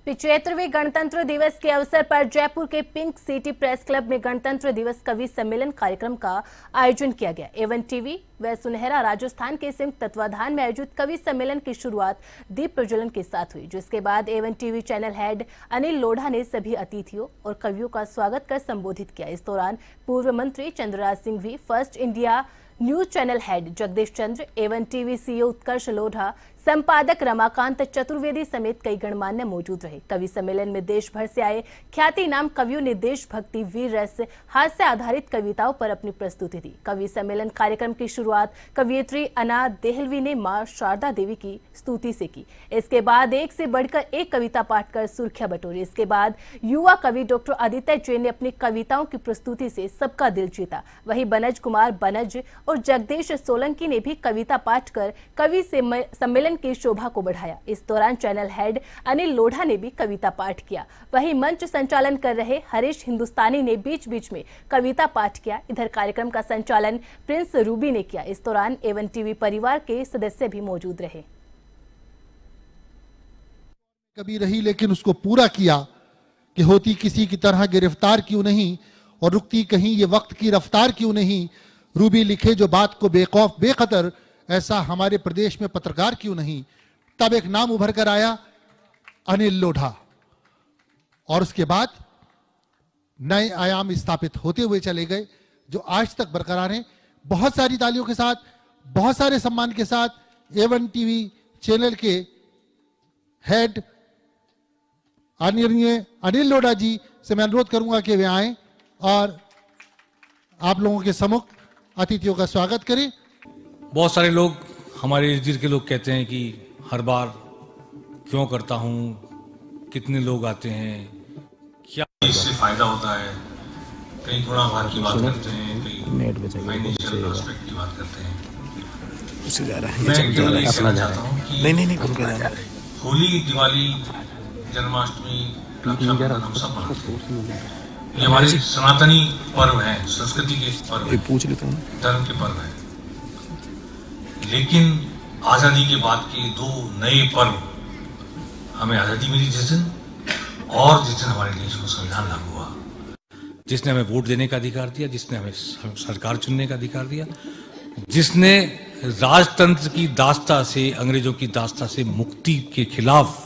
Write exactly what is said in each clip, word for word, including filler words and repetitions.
पिचहत्तरवें गणतंत्र दिवस के अवसर पर जयपुर के पिंक सिटी प्रेस क्लब में गणतंत्र दिवस कवि सम्मेलन कार्यक्रम का आयोजन किया गया। एवन टीवी व सुनहरा राजस्थान के संयुक्त तत्वाधान में आयोजित कवि सम्मेलन की शुरुआत दीप प्रज्वलन के साथ हुई, जिसके बाद A one TV channel head Anil Lodha ने सभी अतिथियों और कवियों का स्वागत कर संबोधित किया। इस दौरान पूर्व मंत्री चंद्रराज सिंह भी, first India news channel head Jagdish Chandra, A one TV CEO Utkarsh Lodha, संपादक रमाकांत चतुर्वेदी समेत कई गणमान्य मौजूद रहे। कवि सम्मेलन में देश भर से आए ख्याति नाम कवियों ने देशभक्ति, वीर रस, हास्य आधारित कविताओं पर अपनी प्रस्तुति दी। कवि सम्मेलन कार्यक्रम की शुरुआत कवियत्री अना देहलवी ने मां शारदा देवी की स्तुति से की। इसके बाद एक से बढ़कर एक कविता पाठ कर सुर्खियां बटोरी। इसके बाद युवा कवि डॉक्टर आदित्य जैन ने अपनी कविताओं की प्रस्तुति से सबका दिल जीता। वहीं बनज कुमार बनज और जगदीश सोलंकी ने भी कविता पाठ कर कवि सम्मेलन की शोभा को बढ़ाया। इस दौरान चैनल हेड अनिल लोढ़ा ने भी कविता पाठ किया। वहीं मंच संचालन कर रहे हरीश हिंदुस्तानी ने बीच बीच में कविता पाठ किया। इधर कार्यक्रम का संचालन प्रिंस रूबी ने किया। इस दौरान एवन टीवी परिवार के सदस्य भी मौजूद रहे। कभी रही लेकिन उसको पूरा किया कि होती किसी की तरह गिरफ्तार क्यों नहीं और रुकती कहीं ये वक्त की रफ्तार क्यों नहीं। रूबी लिखे जो बात को बेखौफ बेखतर, ऐसा हमारे प्रदेश में पत्रकार क्यों नहीं। तब एक नाम उभर कर आया, अनिल लोढ़ा, और उसके बाद नए आयाम स्थापित होते हुए चले गए जो आज तक बरकरार हैं। बहुत सारी तालियों के साथ, बहुत सारे सम्मान के साथ एवन टीवी चैनल के हेड आदरणीय अनिल लोढ़ा जी से मैं अनुरोध करूंगा कि वे आए और आप लोगों के सम्मुख अतिथियों का स्वागत करें। बहुत सारे लोग, हमारे इर्द गिर्द के लोग कहते हैं कि हर बार क्यों करता हूं, कितने लोग आते हैं, क्या इससे फायदा होता है। कहीं थोड़ा भार की बात करते हैं, कहीं फाइनेंशियल एस्पेक्ट की बात करते हैं। उससे जा रहा है, मैं जनरली कहना चाहता हूं कि नहीं नहीं नहीं होली, दिवाली, जन्माष्टमी, रक्षाबंधन हम सब मनाते हैं। ये हमारे सनातनी पर्व है, संस्कृति के पर्व है, पूछ लेता हूँ, धर्म के पर्व है। लेकिन आजादी के बाद के दो नए पर्व, हमें आजादी मिली जिस दिन और जिस दिन हमारे देश को संविधान लागू हुआ, जिसने हमें वोट देने का अधिकार दिया, जिसने हमें सरकार चुनने का अधिकार दिया, जिसने राजतंत्र की दास्ता से, अंग्रेजों की दास्ता से मुक्ति के खिलाफ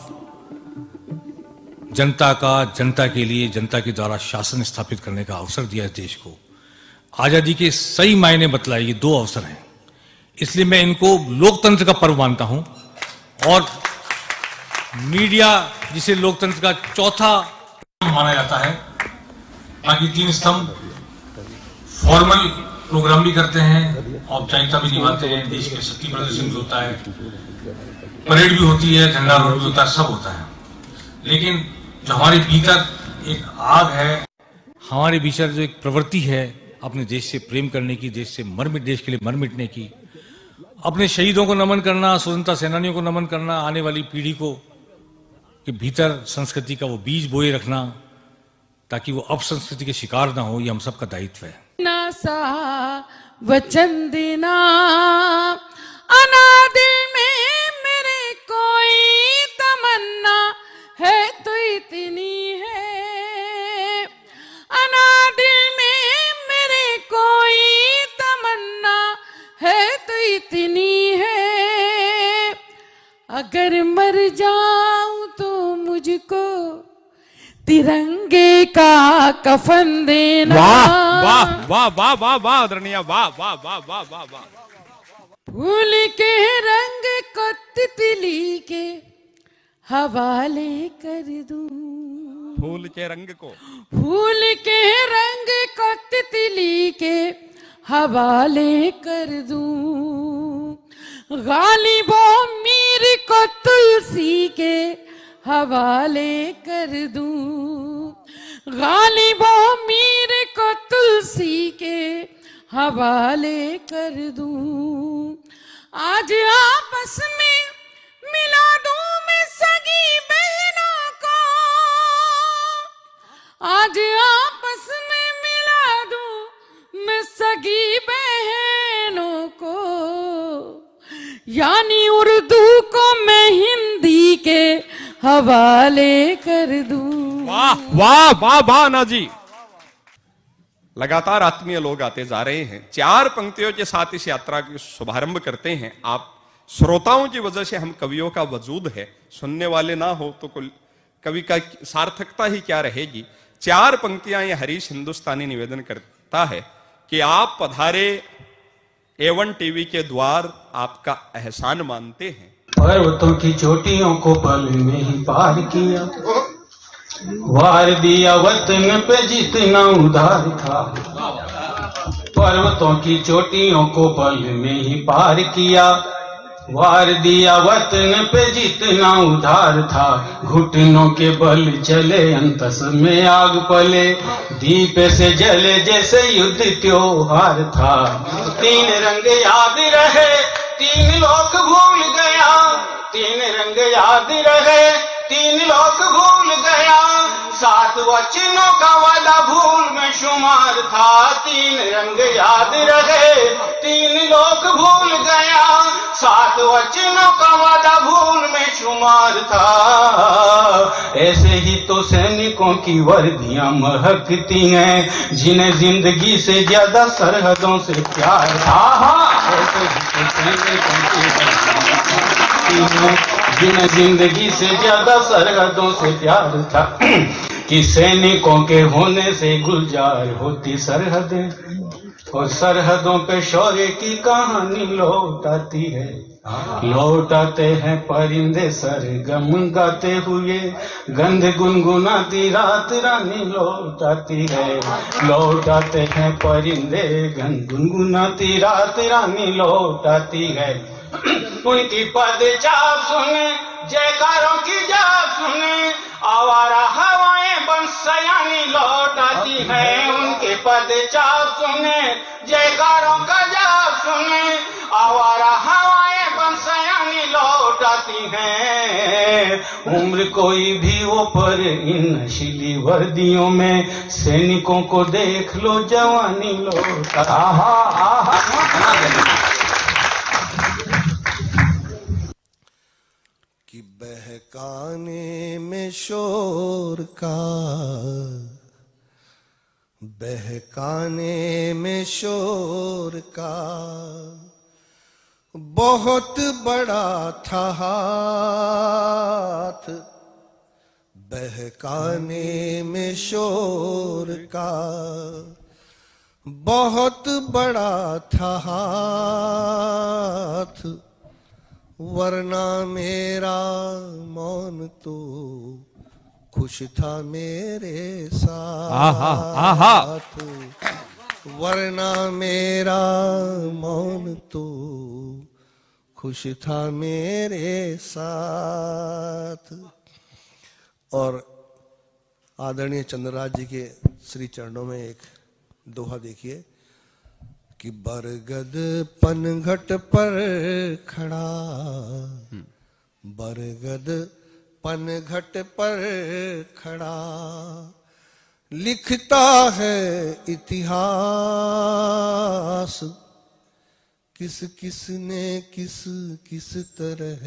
जनता का, जनता के लिए, जनता के द्वारा शासन स्थापित करने का अवसर दिया इस देश को। आजादी के सही मायने बतलाए ये दो अवसर हैं, इसलिए मैं इनको लोकतंत्र का पर्व मानता हूं। और मीडिया, जिसे लोकतंत्र का चौथा माना जाता है, बाकी तीन स्तंभ फॉर्मल प्रोग्राम भी करते हैं, औपचारिकता भी निभाते हैं, देश के शक्ति प्रदर्शन भी होता है, परेड भी होती है, झंडारोहण भी होता है, सब होता है। लेकिन जो हमारे भीतर एक आग है, हमारे भीतर जो एक प्रवृत्ति है अपने देश से प्रेम करने की, देश से मर मिट देश के लिए मर मिटने की, अपने शहीदों को नमन करना, स्वतंत्रता सेनानियों को नमन करना, आने वाली पीढ़ी को के भीतर संस्कृति का वो बीज बोए रखना ताकि वो अपसंस्कृति के शिकार ना हो, ये हम सबका दायित्व है। नासा वचन देना, अनादिल में मेरे कोई तमन्ना है तो इतनी है, अनादिल में मेरे कोई तमन्ना है तो इतनी है, अगर मर जाऊं तो मुझको तिरंगे का कफन देना। वाह वाह वाह वाह वाह वाह आदरणीय, वाह वाह वाह वाह वाह वाह। फूल के रंग को तितली के हवाले कर दूं, फूल के रंग को, फूल के रंग को तितली के हवाले कर दूं, गालिबो मीर को तुलसी के हवाले कर दूं, गालिबो मीर को तुलसी के हवाले कर दूं। आज आपस में मिला दूं मैं सगी बहनों को, आज आपस में मिला दूं मैं सगी बहनों को, यानी उर्दू को मैं हिंदी के हवाले कर दूं। वाह वाह वाह वाह अन्ना जी। लगातार आत्मीय लोग आते जा रहे हैं। चार पंक्तियों के साथ इस यात्रा की शुभारंभ करते हैं। आप श्रोताओं की वजह से हम कवियों का वजूद है, सुनने वाले ना हो तो कवि का सार्थकता ही क्या रहेगी। चार पंक्तियां ये हरीश हिंदुस्तानी निवेदन करता है कि आप पधारे एवन टीवी के द्वार, आपका एहसान मानते हैं। पर्वतों की चोटियों को पल में ही पार किया, वार दिया वतन पे जितना उधार था। पर्वतों की चोटियों को पल में ही पार किया, वार दिया वतन पे जितना उधार था। घुटनों के बल चले अंतस में आग पले, दीप से जले जैसे युद्ध त्योहार था। तीन रंग याद रहे तीन लोक भूल गया, तीन रंग याद रहे तीन लोक भूल गया। सात वचनों का वादा भूल में शुमार था। तीन रंग याद रहे तीन लोक भूल गया, सात वचनों का वादा भूल में शुमार था। ऐसे ही तो सैनिकों की वर्दियां महकती हैं, जिन्हें जिंदगी से ज्यादा सरहदों से प्यार था। ऐसे ही तो सैनिकों की वर्दियां जिन्हें जिंदगी से ज्यादा सरहदों से प्यार था। कि सैनिकों के होने से गुलजार होती सरहदें, और सरहदों पे शौर्य की कहानी लौट आती है। लौट आते हैं परिंदे सरगम गाते हुए, गंध गुनगुनाती रात रानी लौट आती है। लौट आते हैं परिंदे गंध गुनगुनाती रात रानी लौट आती है। उनकी पद चाप सुने जयकारों की जाप सुने, आवारा हवाएं बंसयानी लौट आती हैं। उनके पद चाप सुने जयकारों का जाप सुने, आवारा हवाएं बंसयानी लौट आती हैं। उम्र कोई भी वो पर इन नशीली वर्दियों में, सैनिकों को देख लो जवानी लौट। आहा आहा कि बहकाने में शोर का, बहकाने में शोर का बहुत बड़ा था हाथ। बहकाने में शोर का बहुत बड़ा था हाथ, वरना मेरा मौन तो खुश था मेरे साथ। आहा, आहा। वरना मेरा मौन तो खुश था मेरे साथ। और आदरणीय चंद्रराज जी के श्री चरणों में एक दोहा देखिए कि बरगद पनघट पर खड़ा, बरगद पनघट पर खड़ा लिखता है इतिहास। किस किस ने किस किस तरह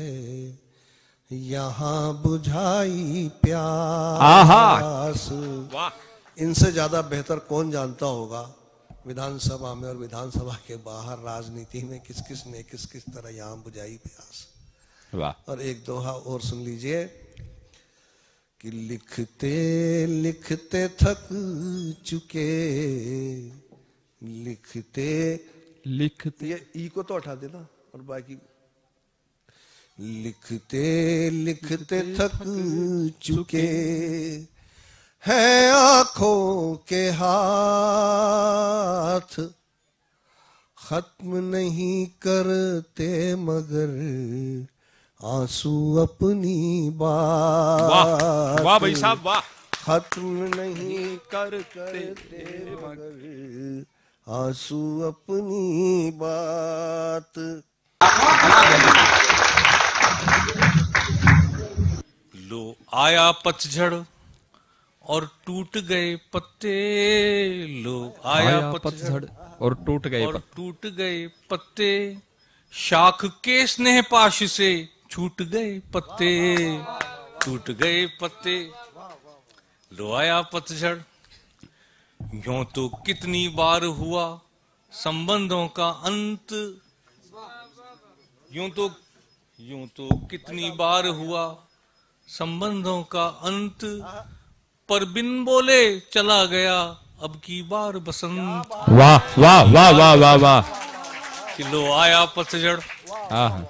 यहाँ बुझाई प्यास। इनसे ज्यादा बेहतर कौन जानता होगा विधानसभा में और विधानसभा के बाहर राजनीति में किस किस ने किस किस तरह यहाँ बुझाई प्यास। वाह। और एक दोहा और सुन लीजिए कि लिखते लिखते थक चुके, लिखते लिखते, ये ई को तो हटा देना और बाकी लिखते लिखते थक चुके हैं आंखों के हाथ, खत्म नहीं करते मगर आंसू अपनी बात। वाह वाह भाई साहब वाह। खत्म नहीं करते मगर आंसू अपनी बात। लो आया पतझड़ और टूट गए पत्ते, लो आया पतझड़ और टूट गए और टूट गए पत्ते, शाख के स्नेह पाश से छूट गए पत्ते। टूट गए पत्ते, लो आया पतझड़। यूं तो कितनी बार हुआ संबंधों का अंत, यूं तो यूं तो कितनी बार हुआ संबंधों का अंत, पर बिन बोले चला गया अब की बार बसंत। वाह वाह वाह वाह वाह वाह। कि लो आया पतझड़, हाँ,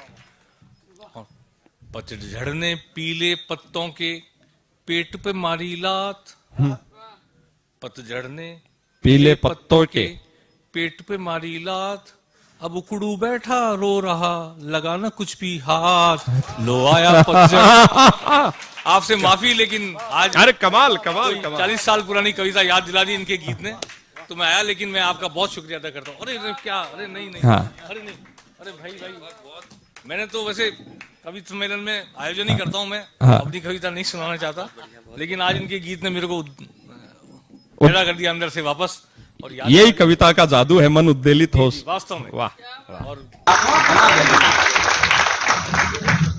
पतझड़ ने पीले पत्तों के पेट पे मारी लात, पतझड़ ने पीले पत्तों के पेट पे मारी लात, अब उकड़ू बैठा रो रहा लगाना कुछ भी हाथ, लो आया पतझड़। आपसे माफी, लेकिन आज अरे कमाल कमाल कमाल। चालीस साल पुरानी कविता याद दिला दी इनके गीत ने, तो मैं आया, लेकिन मैं आपका बहुत शुक्रिया अदा करता हूँ। अरे अरे क्या, अरे नहीं नहीं, हाँ। अरे नहीं, अरे भाई भाई, मैंने तो वैसे कवि सम्मेलन में आयोजन ही करता हूँ मैं, हाँ। अपनी कविता नहीं सुनाना चाहता, लेकिन आज इनके गीत ने मेरे को पैदा कर दिया अंदर से वापस। और यही कविता का जादू है, मन उद्वेलित हो वास्तव में। वाह। और